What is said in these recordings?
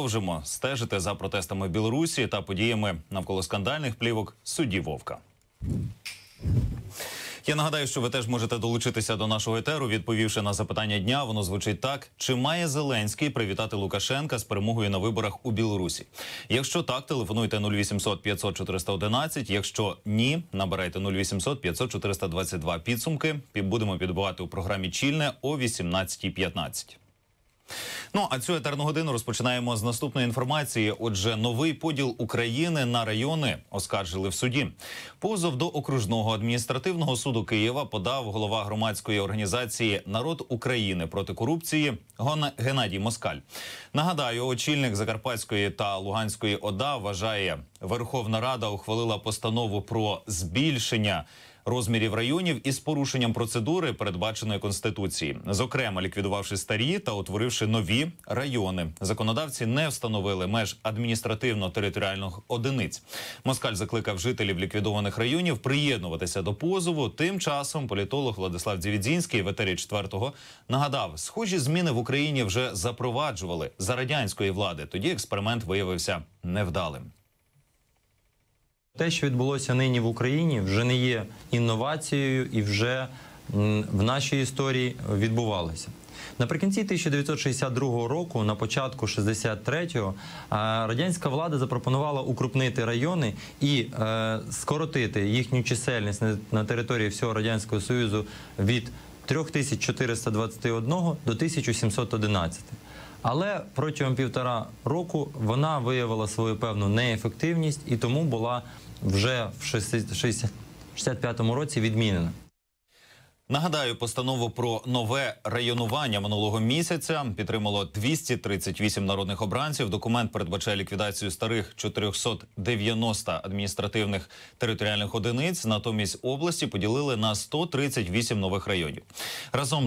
Продовжимо стежити за протестами в Білорусі та подіями навколо скандальних плівок судді Вовка. Я нагадаю, що ви теж можете долучитися до нашого етеру, відповівши на запитання дня. Воно звучить так: чи має Зеленський привітати Лукашенка з перемогою на виборах у Білорусі? Якщо так, телефонуйте 0800 500 411. Якщо ні, набирайте 0800 500 422. Підсумки будемо підбивати у програмі «Чільне» о 18:15. Ну, а цю етерну годину розпочинаємо з наступної інформації. Отже, новий поділ України на райони оскаржили в суді. Позов до окружного адміністративного суду Києва подав голова громадської організації «Народ України проти корупції» Геннадій Москаль. Нагадаю, очільник Закарпатської та Луганської ОДА вважає, Верховна Рада ухвалила постанову про збільшення розмірів районів із порушенням процедури, передбаченої Конституції. Зокрема, ліквідувавши старі та утворивши нові райони. Законодавці не встановили меж адміністративно-територіальних одиниць. Москаль закликав жителів ліквідованих районів приєднуватися до позову. Тим часом політолог Владислав Дзівідзінський в етері «Четвертого» нагадав, схожі зміни в Україні вже запроваджували за радянської влади. Тоді експеримент виявився невдалим. Те, що відбулося нині в Україні, вже не є інновацією і вже в нашій історії відбувалося. Наприкінці 1962 року, на початку 63-го, радянська влада запропонувала укрупнити райони і скоротити їхню чисельність на території всього Радянського Союзу від 3421 до 1711. Але протягом 1,5 року вона виявила свою певну неефективність і тому була вже в 65-му році відмінена. Нагадаю, постанову про нове районування минулого місяця підтримало 238 народних обранців. Документ передбачає ліквідацію старих 490 адміністративних територіальних одиниць. Натомість області поділили на 138 нових районів. Разом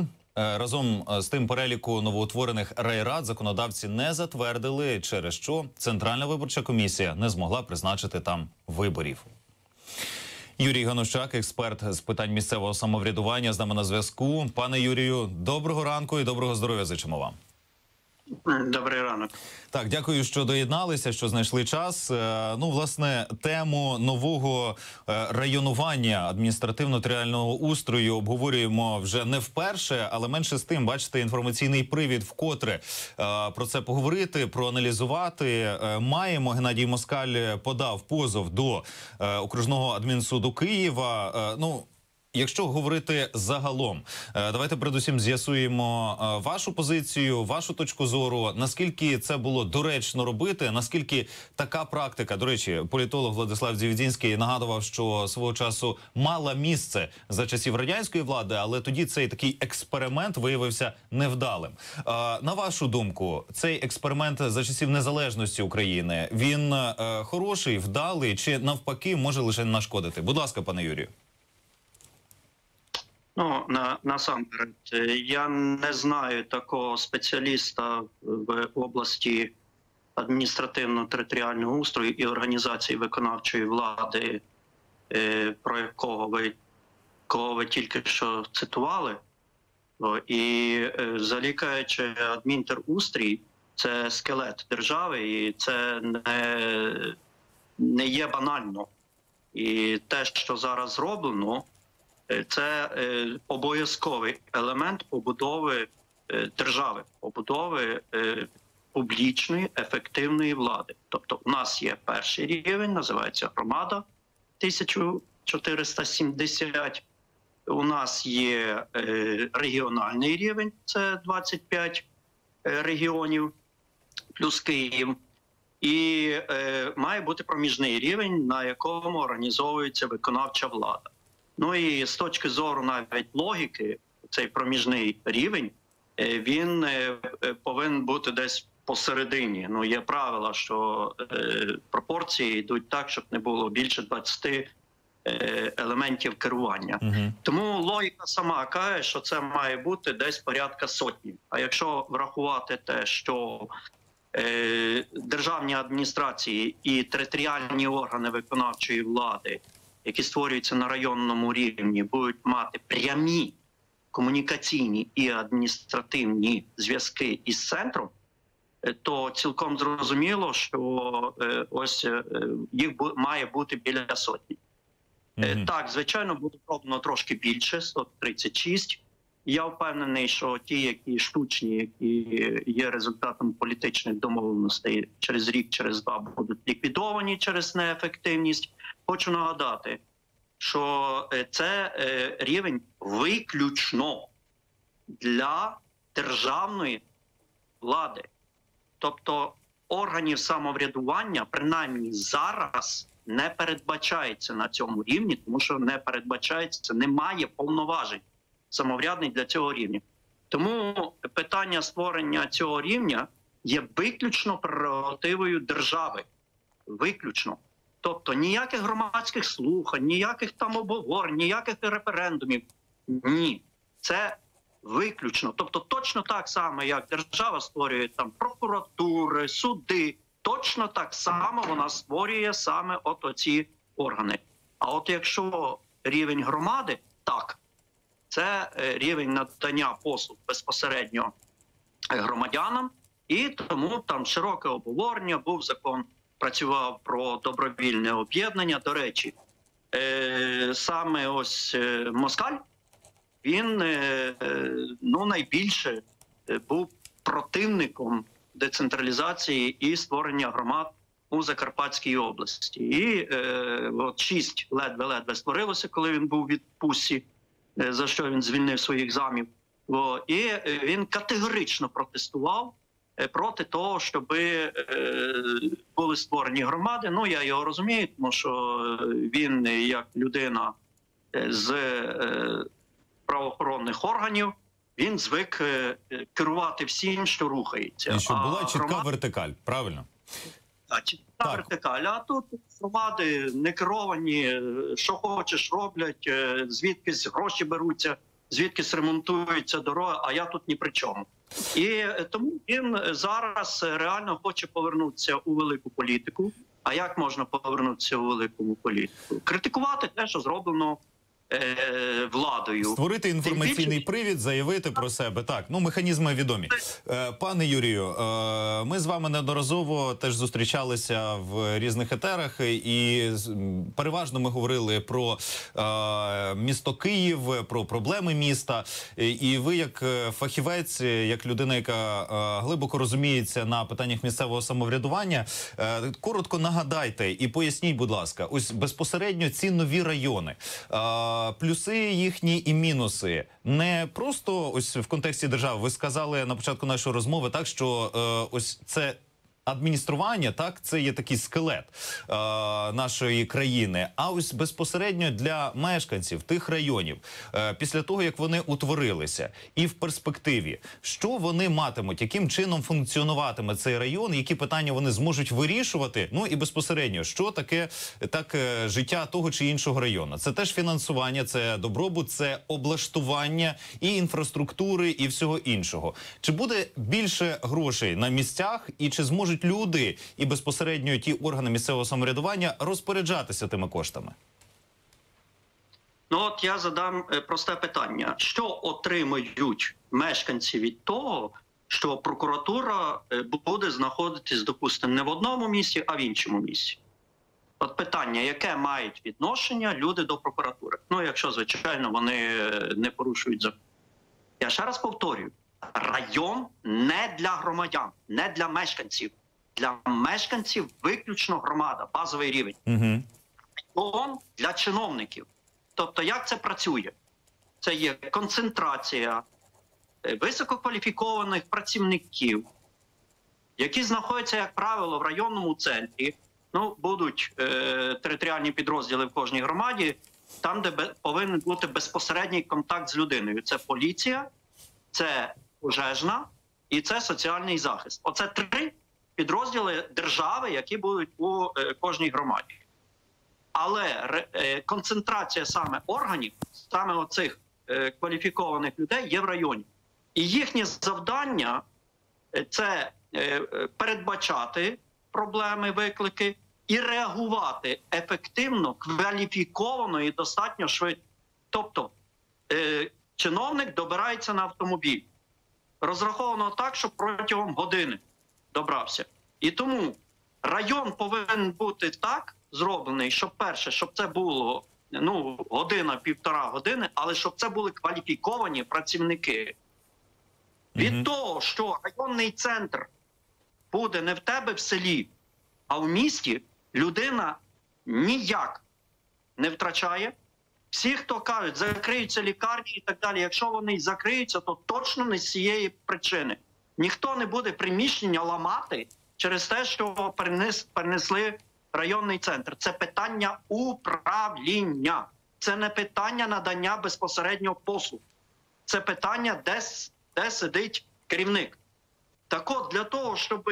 з тим переліку новоутворених райрад законодавці не затвердили, через що Центральна виборча комісія не змогла призначити там виборів. Юрій Ганущак, експерт з питань місцевого самоврядування, з нами на зв'язку. Пане Юрію, доброго ранку і доброго здоров'я зичимо вам. Добрий ранок. Так, дякую, що доєдналися, що знайшли час. Ну, власне, тему нового районування адміністративно-територіального устрою обговорюємо вже не вперше, але менше з тим, бачите, інформаційний привід вкотре про це поговорити, проаналізувати. Маємо, Геннадій Москаль подав позов до окружного адмінсуду Києва. Ну, якщо говорити загалом, давайте передусім з'ясуємо вашу позицію, вашу точку зору, наскільки це було доречно робити, наскільки така практика, до речі, політолог Владислав Дзівідзінський нагадував, що свого часу мала місце за часів радянської влади, але тоді цей такий експеримент виявився невдалим. На вашу думку, цей експеримент за часів незалежності України, він хороший, вдалий чи навпаки може лише нашкодити? Будь ласка, пане Юрію. Ну, насамперед, я не знаю такого спеціаліста в області адміністративно-територіального устрою і організації виконавчої влади, про кого ви тільки що цитували. І залікаючи адмінтерустрій, це скелет держави, і це не є банально. І те, що зараз зроблено, це обов'язковий елемент побудови держави, побудови публічної, ефективної влади. Тобто у нас є перший рівень, називається громада, 1470. У нас є регіональний рівень, це 25 регіонів, плюс Київ. І має бути проміжний рівень, на якому організовується виконавча влада. Ну і з точки зору навіть логіки, цей проміжний рівень, він повинен бути десь посередині. Ну, є правила, що пропорції йдуть так, щоб не було більше 20 елементів керування. Тому логіка сама каже, що це має бути десь порядка сотні. А якщо врахувати те, що державні адміністрації і територіальні органи виконавчої влади, які створюються на районному рівні, будуть мати прямі комунікаційні і адміністративні зв'язки із центром, то цілком зрозуміло, що ось їх має бути біля сотні. Так, звичайно, буде зроблено трошки більше, 136. Я впевнений, що ті, які штучні, які є результатом політичних домовленостей, через рік, через два будуть ліквідовані через неефективність. Хочу нагадати, що це рівень виключно для державної влади. Тобто органів самоврядування, принаймні зараз, не передбачається на цьому рівні, тому що не передбачається, немає повноважень самоврядних для цього рівня. Тому питання створення цього рівня є виключно прерогативою держави. Виключно. Тобто ніяких громадських слухань, ніяких там обговорень, ніяких референдумів. Ні. Це виключно. Тобто точно так само, як держава створює там прокуратури, суди, точно так само вона створює саме от оці органи. А от якщо рівень громади, так, це рівень надання послуг безпосередньо громадянам, і тому там широке обговорення, був закон, працював про добровільне об'єднання. До речі, саме ось Москаль, він найбільше був противником децентралізації і створення громад у Закарпатській області. І от 6 ледве-ледве створилося, коли він був у відпустці, за що він звільнив своїх замів. І він категорично протестував проти того, щоб були створені громади. Ну, я його розумію, тому що він, як людина з правоохоронних органів, він звик керувати всім, що рухається. І щоб була чітка вертикаль, правильно? Чітка вертикаль. А тут громади не керовані, що хочеш роблять, звідкись гроші беруться, звідкись ремонтуються дороги, а я тут ні при чому. І тому він зараз реально хоче повернутися у велику політику. А як можна повернутися у велику політику? Критикувати те, що зроблено владою. Створити інформаційний привід, заявити про себе. Так, механізми відомі. Пане Юрію, ми з вами неодноразово теж зустрічалися в різних етерах, і переважно ми говорили про місто Київ, про проблеми міста. І ви, як фахівець, як людина, яка глибоко розуміється на питаннях місцевого самоврядування, коротко нагадайте і поясніть, будь ласка, ось безпосередньо ці нові райони, плюси їхні і мінуси. Не просто ось в контексті держави. Ви сказали на початку нашої розмови, так, що ось це адміністрування, так, це є такий скелет нашої країни. А ось безпосередньо для мешканців тих районів, після того, як вони утворилися, і в перспективі, що вони матимуть, яким чином функціонуватиме цей район, які питання вони зможуть вирішувати, ну і безпосередньо, що таке життя того чи іншого району. Це теж фінансування, це добробут, це облаштування і інфраструктури, і всього іншого. Чи буде більше грошей на місцях, і чи зможуть люди і безпосередньо ті органи місцевого самоврядування розпоряджатися тими коштами? Ну от я задам просте питання. Що отримають мешканці від того, що прокуратура буде знаходитись, допустимо, не в одному місці, а в іншому місці? От питання, яке мають відношення люди до прокуратури? Ну, якщо, звичайно, вони не порушують закон. Я ще раз повторюю. Район не для громадян, не для мешканців. Для мешканців виключно громада, базовий рівень. Район для чиновників. Тобто, як це працює? Це є концентрація висококваліфікованих працівників, які знаходяться, як правило, в районному центрі. Ну, будуть територіальні підрозділи в кожній громаді, там, де повинен бути безпосередній контакт з людиною. Це поліція, це пожежна і це соціальний захист. Оце 3 підрозділи держави, які будуть у кожній громаді. Але концентрація саме органів, саме оцих кваліфікованих людей є в районі. І їхнє завдання – це передбачати проблеми, виклики і реагувати ефективно, кваліфіковано і достатньо швидко. Тобто чиновник добирається на автомобіль. Розраховано так, що протягом години добрався. І тому район повинен бути так зроблений, щоб перше, щоб це було година-півтора години, але щоб це були кваліфіковані працівники. Від того, що районний центр буде не в тебе в селі, а в місті, людина ніяк не втрачає. Всі, хто кажуть, закриються лікарні і так далі, якщо вони закриються, то точно не з цієї причини. Ніхто не буде приміщення ламати через те, що перенесли районний центр. Це питання управління. Це не питання надання безпосередньо послуг. Це питання, де сидить керівник. Так от, для того, щоб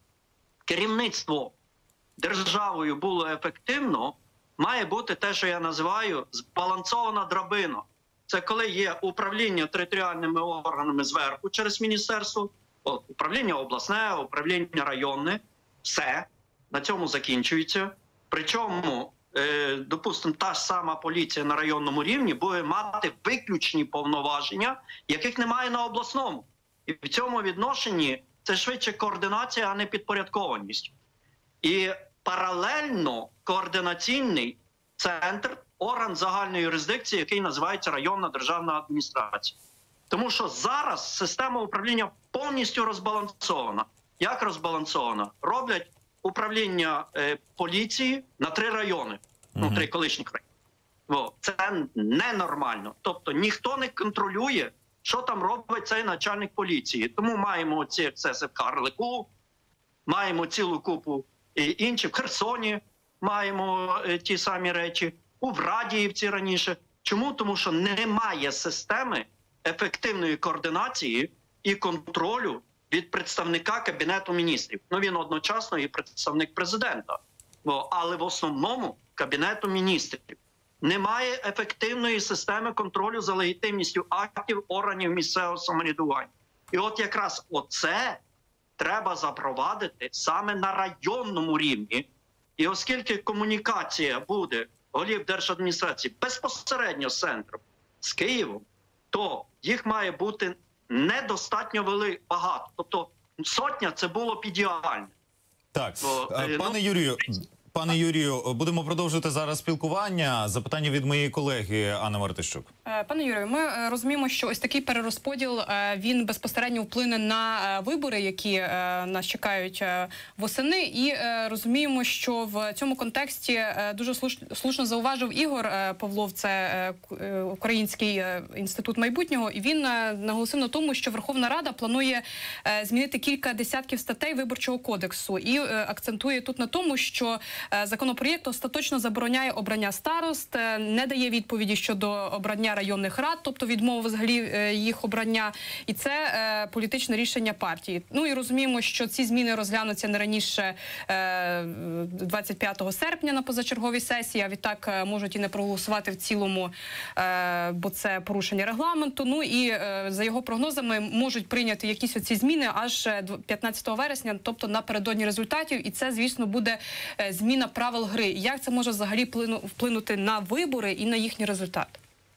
керівництво державою було ефективно, має бути те, що я називаю збалансована драбина. Це коли є управління територіальними органами зверху через міністерство, управління обласне, управління районне, все, на цьому закінчується. Причому, допустимо, та ж сама поліція на районному рівні буде мати виключні повноваження, яких немає на обласному. І в цьому відношенні це швидше координація, а не підпорядкованість. І паралельно координаційний центр, орган загальної юрисдикції, який називається районна державна адміністрація. Тому що зараз система управління повністю розбалансована. Як розбалансована? Роблять управління поліції на 3 райони, 3 колишніх райони. Це ненормально. Тобто ніхто не контролює, що там робить цей начальник поліції. Тому маємо ці ексцеси в Карлику, маємо цілу купу інших. В Херсоні маємо ті самі речі, у Врадіївці раніше. Чому? Тому що немає системи ефективної координації і контролю від представника Кабінету міністрів. Він одночасно і представник президента, але в основному Кабінету міністрів. Немає ефективної системи контролю за легітимністю актів органів місцевого самоврядування. І от якраз оце треба запровадити саме на районному рівні. І оскільки комунікація буде голів держадміністрації безпосередньо з центром, з Києвом, то їх має бути недостатньо багато. Тобто 100 – це було б ідеально. Так, пане Юрію, будемо продовжувати зараз спілкування. Запитання від моєї колеги Анни Мартищук. Пане Юрію, ми розуміємо, що ось такий перерозподіл, він безпосередньо вплине на вибори, які нас чекають восени. І розуміємо, що в цьому контексті дуже слушно зауважив Ігор Павлов, це Український інститут майбутнього, і він наголосив на тому, що Верховна Рада планує змінити кілька десятків статей Виборчого кодексу. І акцентує тут на тому, що законопроєкт остаточно забороняє обрання старост, не дає відповіді щодо обрання районних рад, тобто відмови взагалі їх обрання, і це політичне рішення партії. І розуміємо, що ці зміни розглянуться не раніше 25 серпня на позачерговій сесії, а відтак можуть і не проголосувати в цілому, бо це порушення регламенту. І за його прогнозами можуть прийняти якісь оці зміни аж 15 вересня, тобто напередодні результатів, і це, звісно, буде зміна правил гри. Як це може взагалі вплинути на вибори і на їхній результат?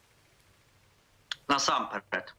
Насамперед.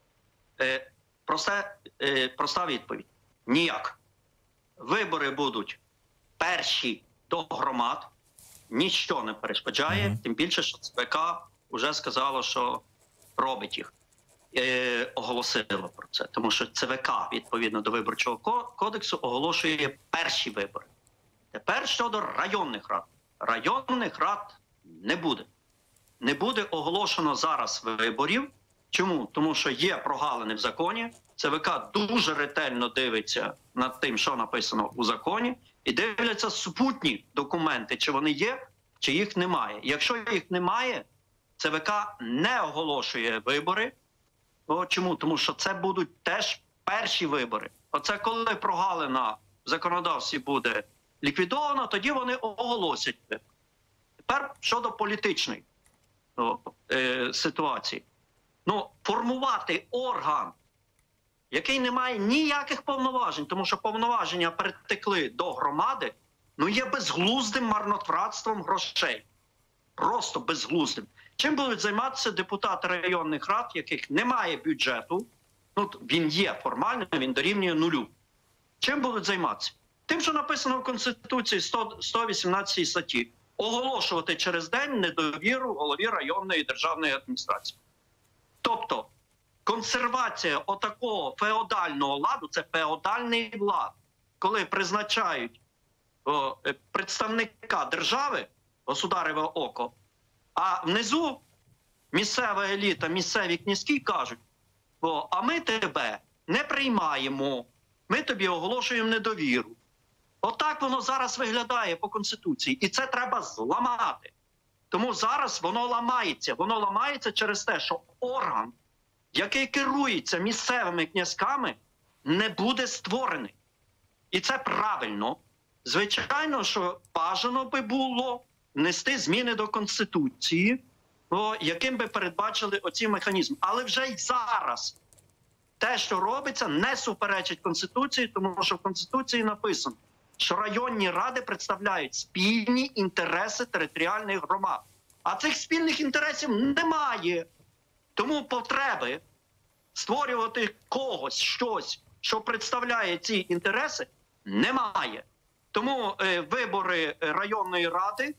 Проста відповідь. Ніяк. Вибори будуть перші до громад. Ніщо не перешкоджає. Тим більше, що ЦВК вже сказало, що робить їх. Оголосило про це. Тому що ЦВК, відповідно до Виборчого кодексу, оголошує перші вибори. Тепер щодо районних рад. Районних рад не буде. Не буде оголошено зараз виборів. Чому? Тому що є прогалини в законі. ЦВК дуже ретельно дивиться над тим, що написано у законі, і дивляться супутні документи, чи вони є, чи їх немає. Якщо їх немає, ЦВК не оголошує вибори. Чому? Тому що це будуть теж перші вибори. Оце коли прогалина в законодавстві буде ліквідовано, тоді вони оголосять. Тепер щодо політичної ситуації. Формувати орган, який не має ніяких повноважень, тому що повноваження перетекли до громади, є безглуздим марнотратством грошей. Просто безглуздим. Чим будуть займатися депутати районних рад, яких немає бюджету? Він є формально, він дорівнює нулю. Чим будуть займатися? Тим, що написано в Конституції 118 статті. Оголошувати через день недовіру голові районної державної адміністрації. Тобто, консервація отакого феодального ладу – це феодальний лад, коли призначають представника держави, государеве око, а внизу місцева еліта, місцеві князькі кажуть: а ми тебе не приймаємо, ми тобі оголошуємо недовіру. Отак воно зараз виглядає по Конституції. І це треба зламати. Тому зараз воно ламається. Воно ламається через те, що орган, який керується місцевими князьками, не буде створений. І це правильно. Звичайно, що бажано би було внести зміни до Конституції, яким би передбачили оці механізми. Але вже й зараз те, що робиться, не суперечить Конституції, тому що в Конституції написано, що районні ради представляють спільні інтереси територіальних громад. А цих спільних інтересів немає. Тому потреби створювати когось, щось, що представляє ці інтереси, немає. Тому вибори районної ради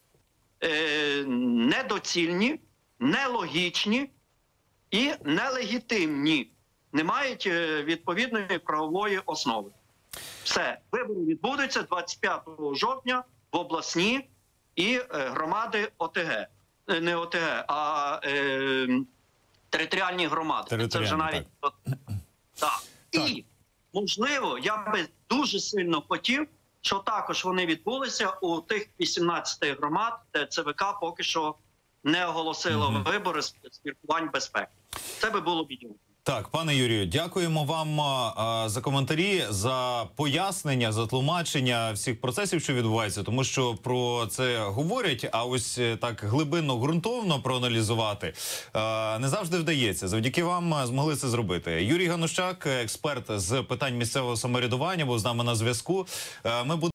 недоцільні, нелогічні і нелегітимні. Не мають відповідної правової основи. Все, вибори відбудуться 25 жовтня в обласні і громади ОТГ. Не ОТГ, а територіальні громади. Це вже навіть... Так. І, можливо, я би дуже сильно хотів, що також вони відбулися у тих 18 громад, де ЦВК поки що не оголосило вибори з міркувань безпеки. Це би було б ідеально. Так, пане Юрію, дякуємо вам за коментарі, за пояснення, за тлумачення всіх процесів, що відбуваються, тому що про це говорять, а ось так глибинно, ґрунтовно проаналізувати не завжди вдається. Завдяки вам змогли це зробити. Юрій Ганущак, експерт з питань місцевого самоврядування, був з нами на зв'язку. Ми будемо